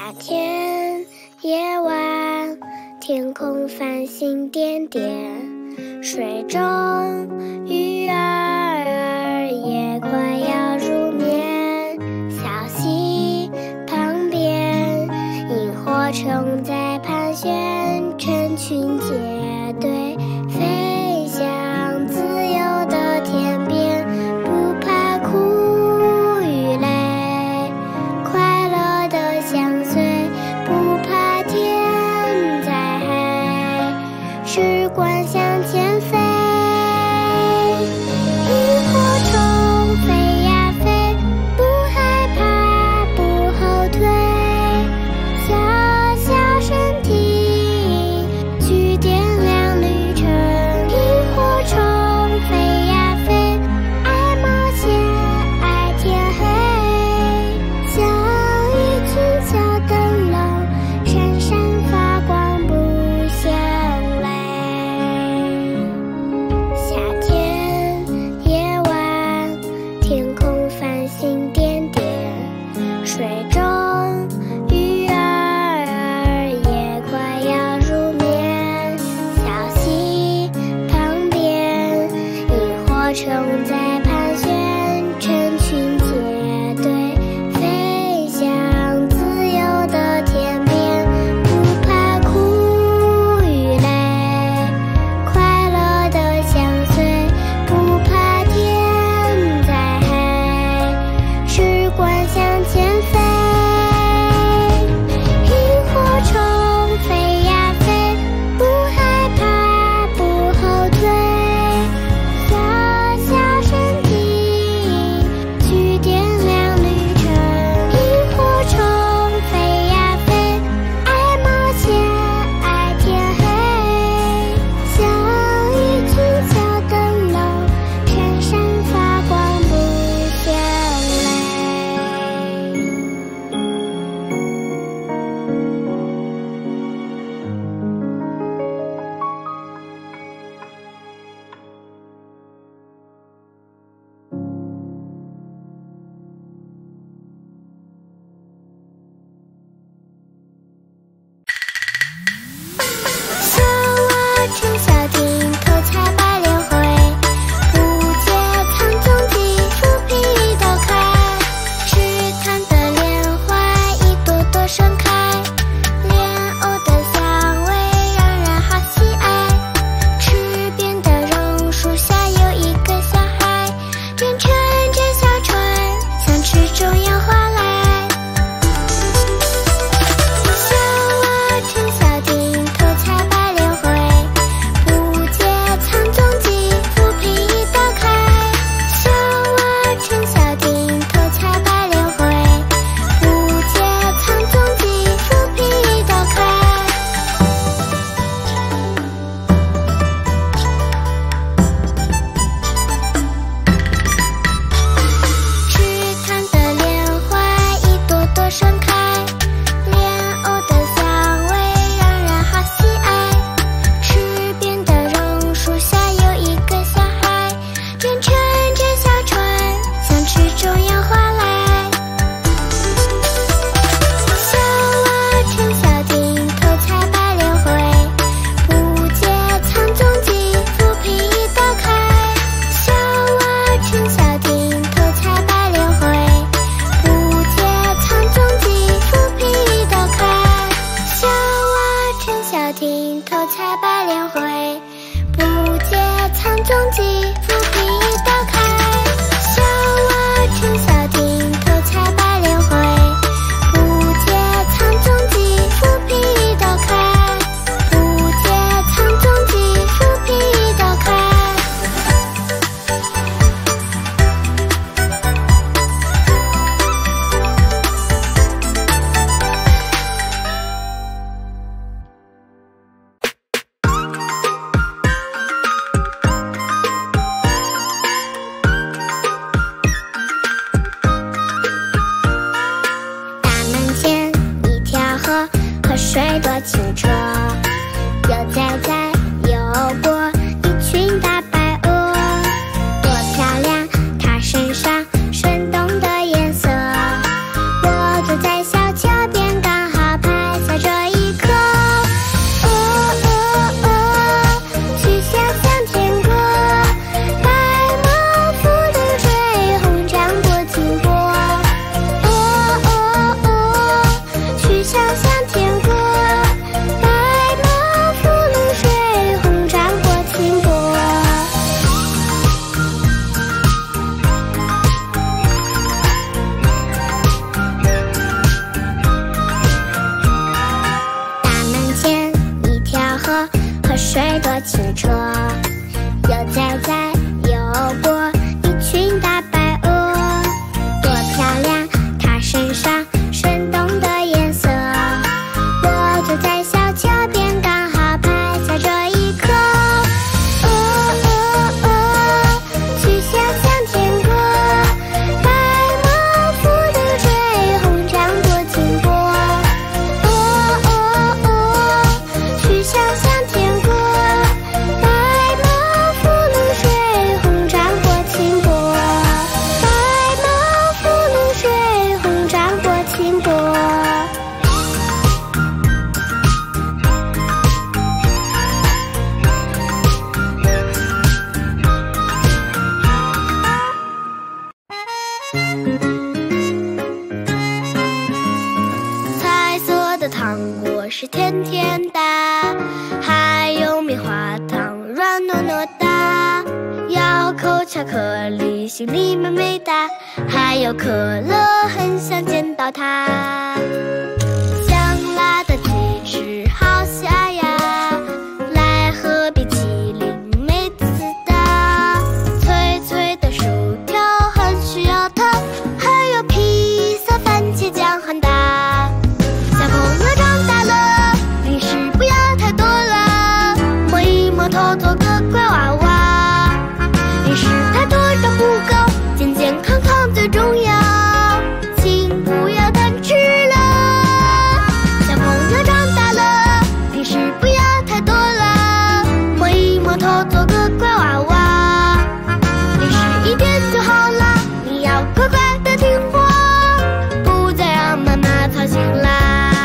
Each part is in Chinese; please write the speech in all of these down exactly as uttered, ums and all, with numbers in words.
天夜晚，天空繁星点点，水中鱼儿也快要入眠。小溪旁边，萤火虫在盘旋，成群结队飞向自由的天边，不怕苦与累，快乐的相随，不怕天再黑，只管向前飞。萤火虫飞呀飞，不害怕，不后退，小小身体去点亮旅程。萤火虫飞呀飞，爱冒险，爱天黑，像一群小灯笼，闪闪发光不相累。夏天夜晚，天空繁星点点，水中鱼儿也快要入眠。小溪旁边，萤火虫在盘旋，成群结队飞向自由的天边，不怕苦与累，快乐的相随，不怕天再黑，只管向前飞。萤火虫飞呀飞，不害怕，不后退，小小身体去点亮旅程。萤火虫飞呀飞，爱冒险，爱天黑，像一群小灯笼，闪闪发光不相累。小蛙春晓听，头采白莲回，不解藏踪迹，浮萍一道开。池塘的莲花一朵朵盛开，莲藕的香味让人好喜爱。池边的榕树下有一个小孩，正乘着小船向池中央划来。小蛙春晓听，头采白莲回，不解藏踪迹，浮萍一道开。小蛙春晓听，头采白莲回，不解藏踪迹，浮萍一道开。池塘的莲花一朵朵盛开，莲藕的香味让人好喜爱。池边的榕树下有一个小孩，正乘着小船向池中央划来。小蛙春晓听，头采白莲回，不解藏踪迹，浮萍一道开。小蛙春晓听，头采白莲回，不解藏踪迹，浮萍一道开。小蛙春晓听，头采白莲回，不解藏踪迹，浮萍一道开。小蛙春晓听，头采白莲回，不解藏踪迹，浮萍一道开。不解藏踪迹，浮萍一道开。大门前一条河，河水多清澈，悠哉哉游过一群大白鹅，多漂亮，它身上生动的颜色。我坐在小桥边，刚好果实甜甜的，还有棉花糖软糯糯的，咬口巧克力心里美美的，还有可乐很想见到它。香辣的鸡翅好下呀，来喝冰淇淋美滋滋的，脆脆的薯条很需要它，还有披萨番茄酱很大。小朋友长大了，零食不要太多了，摸一摸头做个乖娃娃。零食太多长不高，健健康康最重要，请不要贪吃了。小朋友长大了，零食不要太多了，摸一摸头做个乖娃娃。零食一点就好了，你要乖乖的听话，不再让妈妈操心啦。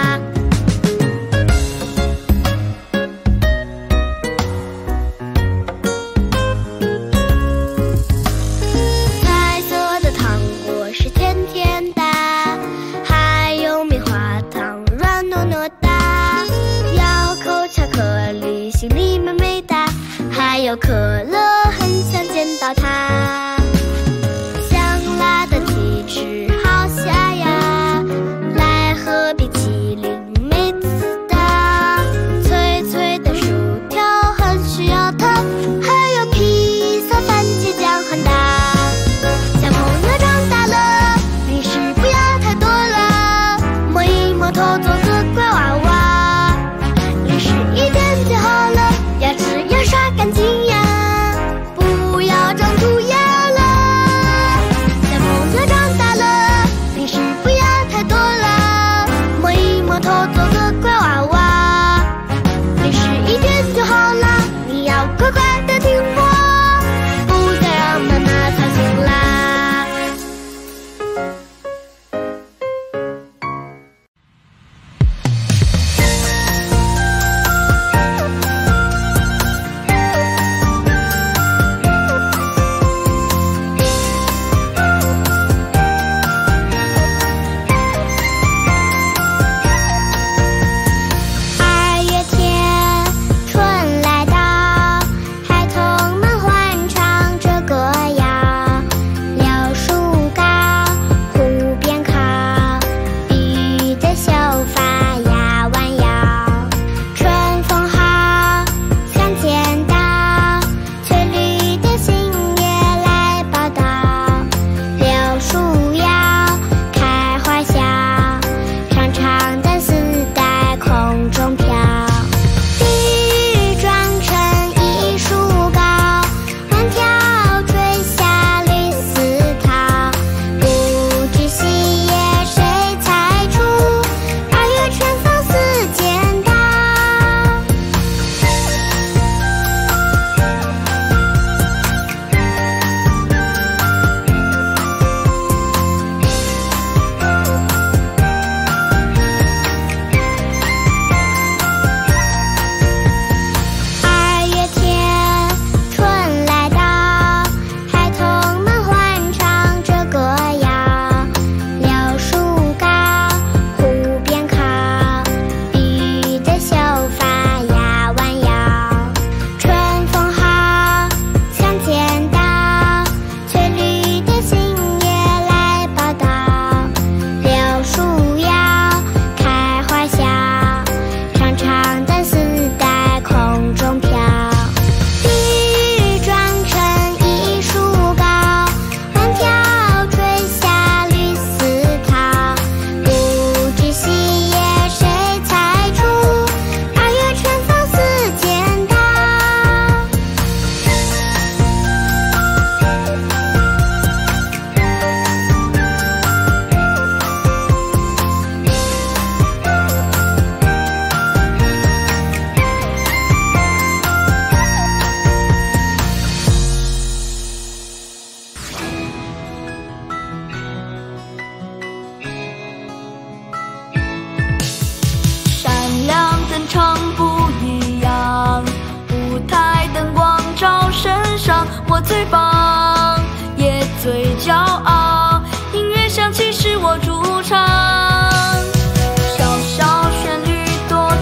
彩色的糖果是甜甜的，还有棉花糖软糯糯的，咬口巧克力心里美美的，还有可乐很想见到它。香辣的鸡翅好下呀，来喝冰淇淋美滋滋的，脆脆的薯条很需要它，还有披萨番茄酱很大。小朋友长大了，零食不要太多了，摸一摸头做个乖娃娃。零食一点就好了，牙齿要刷干净呀，不要长蛀牙了。小朋友长大了，零食不要太多了，摸一摸头做个乖娃娃。零食一点就好了，你要乖乖的听话，不再让妈妈操心啦。二月天，春来到，孩童们欢唱着歌谣。柳树高，湖边靠，碧玉的秀发呀弯腰。春风好，像剪刀，翠绿的新叶来报道。柳树摇，开花笑，长长的丝带空中飘。碧玉妆成一树高，弯条垂下绿丝绦。不知细叶谁裁出，二月春风似剪刀。二月天，春来到，孩童们欢唱着歌谣。柳树高，湖边靠，碧玉的秀发呀弯腰。春风好，像剪刀，翠绿的新叶来报道。柳树摇，开花笑，长长的丝带空中飘。碧玉妆成一树高，弯条垂下绿丝绦。不知细叶谁裁出，二月春风似剪刀。 闪亮登场不一样，舞台灯光照身上，我最棒，也最骄傲。音乐响起是我主场，小小旋律多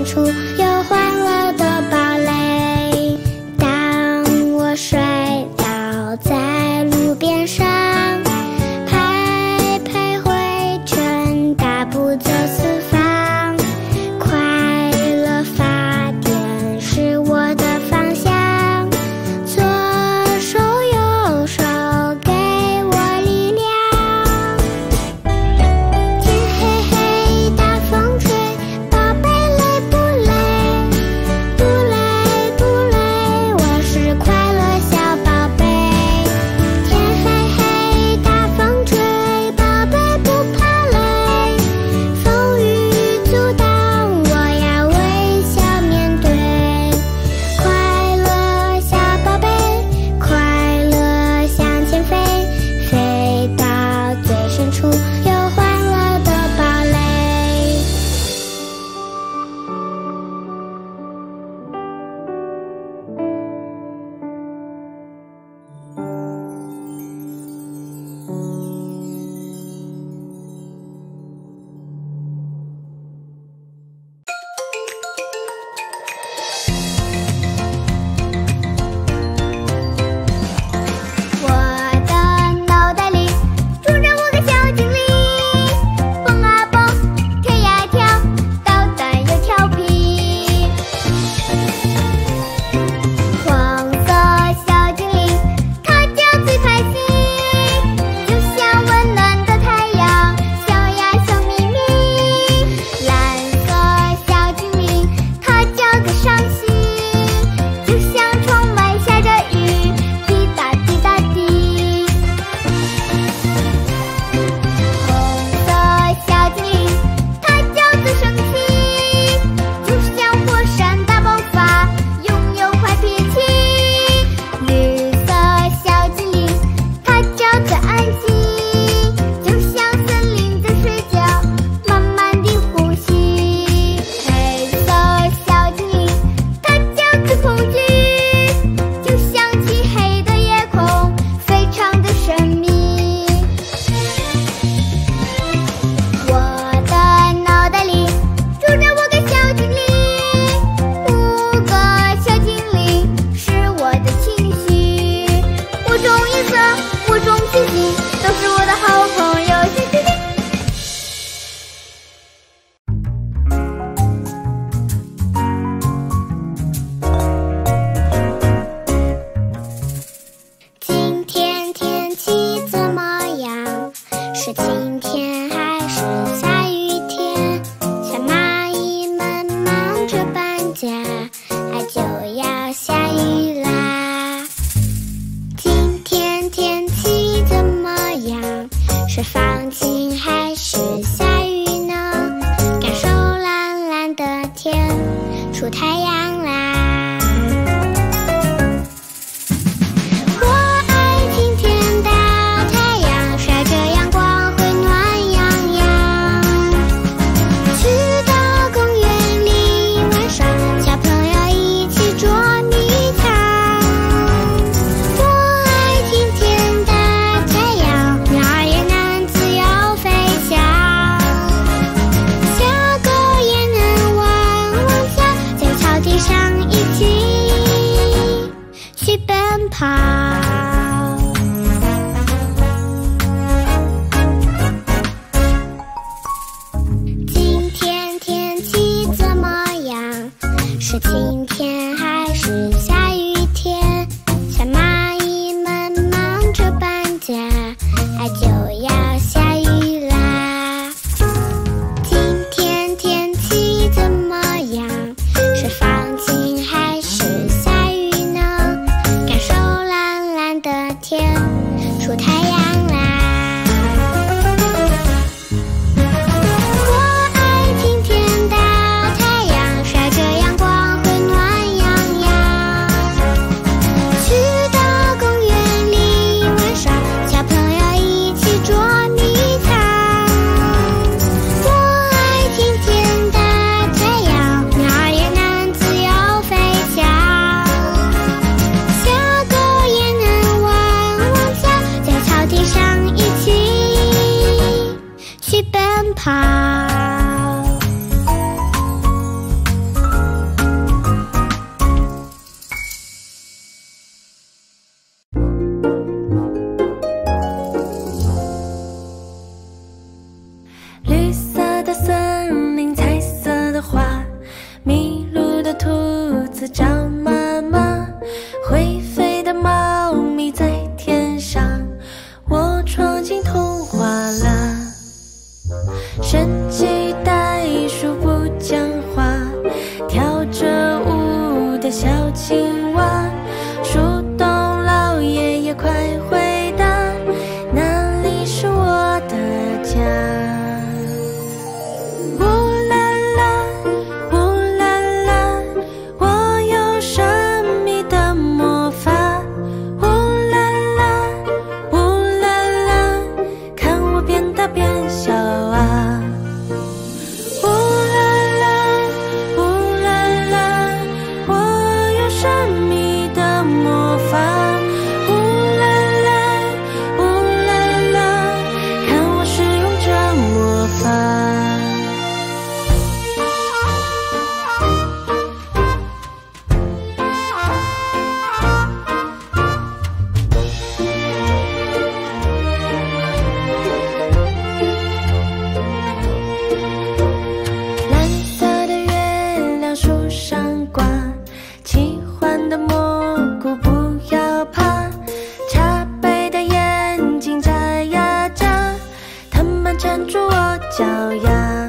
处有欢乐的堡垒。当我睡倒在路边上，拍拍灰尘，大步走四方，快乐发电是我的方向，左手右手给我力量。天黑黑，大风吹，宝贝累不累？不累不累，我是快乐小宝贝。天黑黑，大风吹，宝贝不怕累，风雨阻挡，我要微笑面对。快乐小宝贝，快乐向前飞，飞到最深处有欢乐的堡垒。我的脑袋里住着五个小精灵，蹦啊蹦，跳呀跳，捣蛋又调皮。黄色小精灵，它叫最开心，就像温暖的太阳，笑呀笑眯眯。蓝色小精灵，它叫个伤心，就像窗外下着雨，滴答滴答滴。红色小精灵，它叫最生气，就像火山大爆发，拥有坏脾气。绿色小精灵，它叫最安静，就像森林在睡觉，慢慢地呼吸。黑色小精灵，它叫最恐惧，就像漆黑的夜空，非常的神秘。我的脑袋里住着五个小精灵，五个小精灵是我的情绪，五种颜色，五种气息，都是我的好朋友。谢谢你。今天天气怎么样？是晴天还是下雨天？小蚂蚁们忙着搬家，哎，就要下雨啦。今天天气怎么样？是放晴还是下雨呢？感受蓝蓝的天，出太阳啦。我爱晴天大太阳，晒着阳光会暖洋洋。去到公园里玩耍，小朋友一起捉迷藏。我爱晴天大太阳，鸟儿也能自由飞翔，小狗也能汪汪叫，在草地上一起去奔跑。今天天气怎么样？是晴天还是下雨天？小蚂蚁们忙着搬家，哎，就要下雨啦。今天天气怎么样？是放晴还是下雨呢？感受蓝蓝的天，出太阳啦。我爱晴天大太阳，晒着阳光会暖洋洋。去到公园里玩耍，小朋友一起捉迷藏。我爱晴天大太阳，鸟儿也能自由飞翔，小狗也能汪汪叫，在草地上一起去奔跑。 绿色的森林，彩色的花，迷路的兔子找妈妈，会飞的猫咪在天上，我闯进童话啦。神奇袋鼠不讲话，跳着舞的小青蛙，树洞老爷爷快回答，哪里是我的家？呜啦啦，呜啦啦，我有神秘的魔法。呜啦啦，呜啦啦，看我变大变小啊。呜啦啦，呜啦啦，我有神秘的魔法。呜啦啦，呜啦啦，看我使用这魔法。蓝色的月亮树上挂，奇幻的蘑菇不要怕，茶杯的眼睛眨呀眨，它们缠住我脚丫。